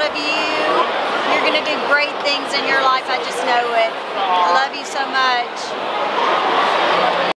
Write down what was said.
of you. You're going to do great things in your life. I just know it. I love you so much.